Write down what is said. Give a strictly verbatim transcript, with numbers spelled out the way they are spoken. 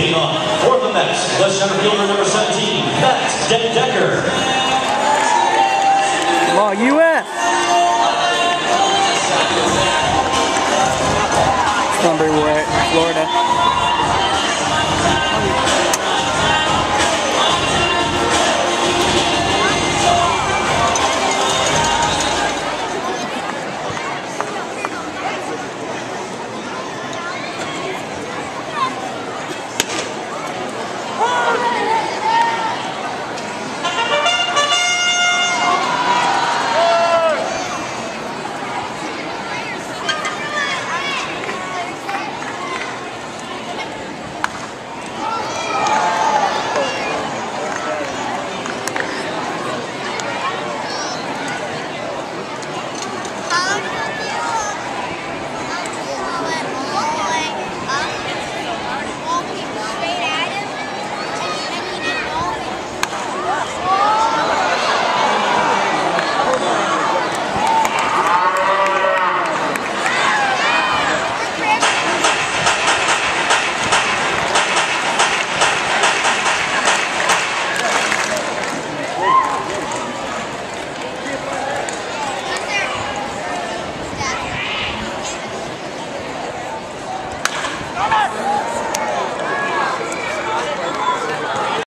Taking on for the Mets, the center fielder number seventeen, Matt Den Decker. Come on, U S Number one, Florida.